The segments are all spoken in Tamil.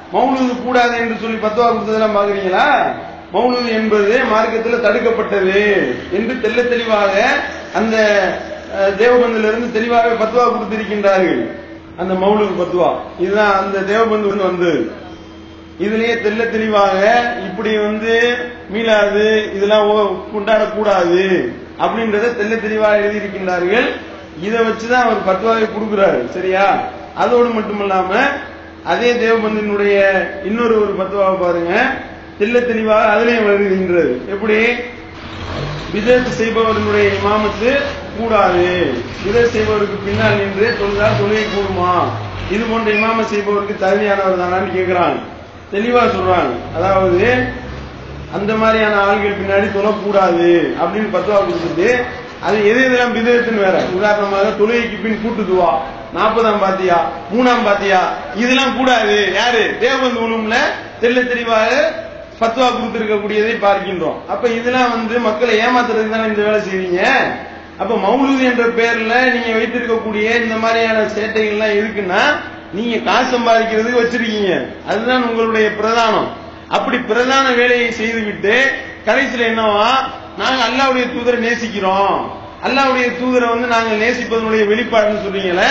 மௌலூது கூடாது என்று சொல்லி பத்வா கொடுத்ததெல்லாம் பாக்குறீங்களா? மௌலூது என்பது மார்க்கத்தில் தடுக்கப்பட்டது என்று தெல்ல தெளிவாக அந்த தேவபந்திலிருந்து தெளிவாக பத்வா கொடுத்திருக்கின்றார்கள். அந்த மௌலூது பத்வா இதுதான் அந்த தேவபந்து வந்து இதுலயே தெல்ல தெளிவாக இப்படி மீளாது இதெல்லாம் கொண்டாடக்கூடாது அப்படின்றத தெல்ல தெளிவாக எழுதியிருக்கின்றார்கள். இதை வச்சுதான் அவர் பத்வாவை கொடுக்கிறாரு. சரியா? அதோடு மட்டுமல்லாம அதே தேவபந்தினுடைய இன்னொரு பத்வாவை பாருங்க, தெல்ல தெளிவாக அதிலையும் எழுதுகின்றது. எப்படி? பிதத் செய்பவர்களுடைய இமாமத்து கூடாது, பிதத் செய்பவருக்கு பின்னால் நின்று தொழுதால் தொழுகை கூடுமா, இது போன்ற இமாம செய்பவருக்கு தகுதியானவர் தானான்னு கேட்கிறாங்க. தெளிவா சொல்றாங்க. அதாவது அந்த மாதிரியான ஆள்கள் பின்னாடி தொழக்கூடாது அப்படின்னு பத்வா கொடுத்துட்டு அது எது எதெல்லாம் பிதத்துன்னு வேற. உதாரணமாக தொழுகைக்கு பின் கூட்டுதுவா, 40ஆம் பாத்தியா, 3ஆம் பாத்தியா, இதெல்லாம் கூடாது. யாரு? தேவபந்து உலகம்ல தெல்ல தெளிவாக பத்வா கொடுத்திருக்கக்கூடியதை பார்க்கின்றோம். அப்ப இதெல்லாம் மக்களை ஏமாத்துறதுக்கு தானே இந்த வேலை செய்வீங்க. அப்ப மௌலூது என்ற பெயர்ல நீங்க வைத்திருக்கக்கூடிய இந்த மாதிரியான சேட்டைகள்லாம் இருக்குன்னா நீங்க காசு சம்பாதிக்கிறதுக்கு வச்சிருக்கீங்க. அதுதான் உங்களுடைய பிரதானம். அப்படி பிரதான வேலையை செய்துவிட்டு கடைசியில் என்னவா, நாங்க அல்லாஹ்வுடைய தூதரை நேசிக்கிறோம், அல்லாஹ்வுடைய தூதரை நாங்கள் நேசிப்பதனுடைய வெளிப்பாடுன்னு சொல்றீங்களே.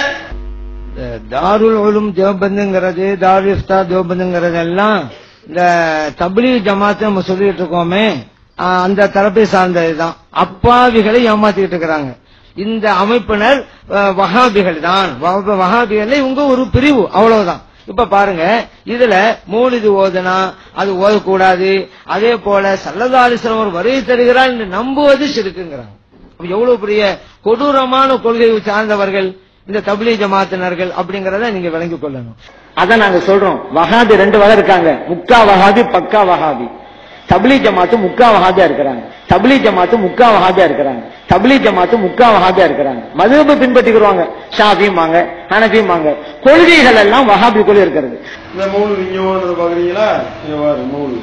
தாருல் உலூம் தேவபந்துங்கிறது, தாருல் இஃப்தா தேவபந்துங்கிறது எல்லாம் இந்த தப்லீக் ஜமாத் நம்ம சொல்லிட்டு இருக்கோமே அந்த தரப்பை சார்ந்ததுதான். அப்பாவிகளை ஏமாத்திட்டு இருக்கிறாங்க. இந்த அமைப்பினர் வஹாபிகள் தான். வஹாபிகள் இவங்க ஒரு பிரிவு, அவ்வளவுதான். இப்ப பாருங்க, இதுல மௌலிது ஓதுனா அது ஓதக்கூடாது, அதே போல ஸல்லல்லாஹு அலைஹி வஸல்லம் ஒரு வருகை தருகிறார் என்று நம்புவது ஷிர்க்குங்கிறாங்க. எவ்வளவு பெரிய கொடூரமான கொள்கையை சார்ந்தவர்கள் இந்த தப்லீக் ஜமாத்தினர்கள் அப்படிங்கறத நீங்க விளங்கிக் கொள்ளணும். அதான் நாங்க சொல்றோம், வஹாபி 2 வகை இருக்காங்க, முக்கா வஹாபி, பக்கா வஹாபி. தப்லீக் ஜமாத்து முக்கா வஹாபியா இருக்கிறாங்க, தப்லீக் ஜமாத்து முக்கா வஹாபியா இருக்கிறாங்க, தப்லீக் ஜமாத்து முக்கா வஹாபியா இருக்கிறாங்க. மதுஹபை பின்பற்றிக்கிறாங்க, ஷாஃபிமாங்க, ஹனஃபிமாங்க. கொள்கைகள் எல்லாம் வஹாபிக்குள்ள இருக்கிறது. இந்த மௌலூது இங்க ஓதுறது பாக்குறீங்களா? இங்க பாரு மௌலூது.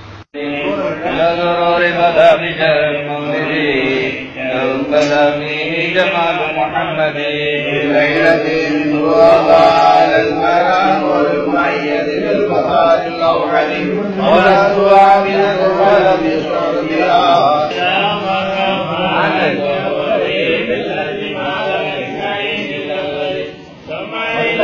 جمال محمد ليلة وضال المرام والمعيد بالبخار الأوحد ونسوا من الولد شربها يا مرحبا على الجوارب الذي ما لم يستعين الأول ثم إلى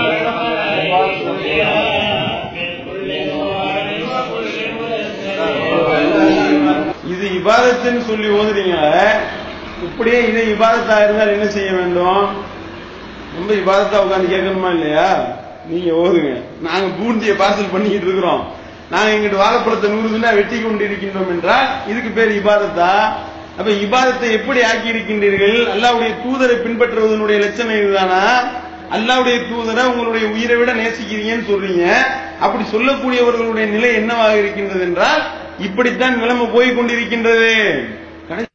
இது இபாதத்துன்னு சொல்லி ஓதுறீங்க. இப்படியே இதை இபாதத்தா இருந்தால் என்ன செய்ய வேண்டும்? ரொம்ப இபாதத்தா உட்காந்து கேட்கணுமா இல்லையா? நீங்க ஓதுங்க. நாங்க பூந்திய பார்சல் பண்ணிக்கிட்டு இருக்கிறோம். நாங்க எங்கிட்ட வாழைப்பழத்தை 100 தினா வெட்டி கொண்டு இருக்கின்றோம் என்றால் இதுக்கு பேர் இபாதத்தா? அப்ப இபாதத்தை எப்படி ஆக்கி இருக்கின்றீர்கள்? அல்லாஹ்வுடைய தூதரை பின்பற்றுவதனுடைய லட்சணம் இதுதானா? அல்லாஹ்வுடைய தூதரை உங்களுடைய உயிரை விட நேசிக்கிறீங்கன்னு சொல்றீங்க. அப்படி சொல்லக்கூடியவர்களுடைய நிலை என்னவாக இருக்கின்றது என்றால் இப்படித்தான் நிலைமை போய் கொண்டிருக்கின்றது.